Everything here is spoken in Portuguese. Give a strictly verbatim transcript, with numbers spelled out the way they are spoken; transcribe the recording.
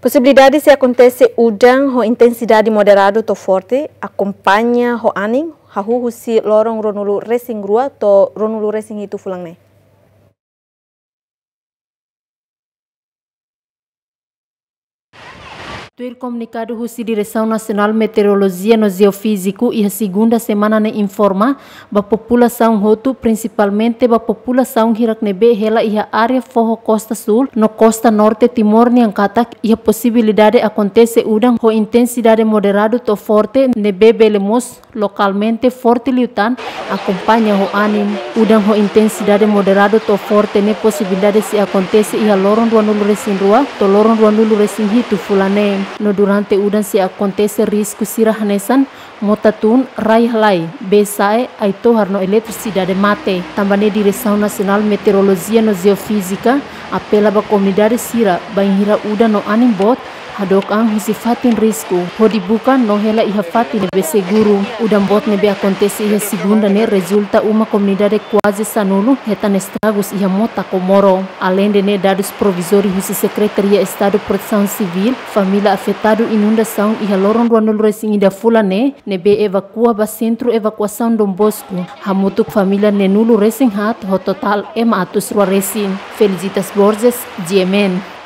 Possibilidade se acontece udang ho intensidade moderado to forte, acompanha ho aning, hahu si lorong ronulu racing rua to ronulu racing itu fulang ne. Tuir comunicado husi Direção Nacional Meteorologia no Geofísico e a segunda semana ne informa ba população hotu principalmente ba população hiraknebe hela e a área forro costa sul no costa norte Timor Niankatak e a possibilidade acontece udang ho intensidade moderado to forte nebe belemos localmente forte liutan acompanha ho anim udang ho intensidade moderado to forte ne possibilidade se acontece e a lorong dua nulu resin rua to lorong dua nulu resin hitu fulane. No durante udan se acontece risco sirahnesan motatun raihlai besae aito harno eletricidade mate tambane Direção Nacional Meteorologia no Geofísica apela ba comunidade sira banhira udan no animbot hadok ang husifatin risco hodi bukan no hela iha fatin be seguro udan bot nebe acontece iha segunda ne resulta uma comunidade quase sanulu hetan estragos iha mota Comoro além de ne dados provisórios husi Secretaria Estado Proteção Civil família afetado inundação iha lorong dua nulu resing ida fulane nebe evacua ba centro evacuação Dom Bosco hamutuk família nenulu resing hat ho total ema atus rua resin Felicitas Borges G M N.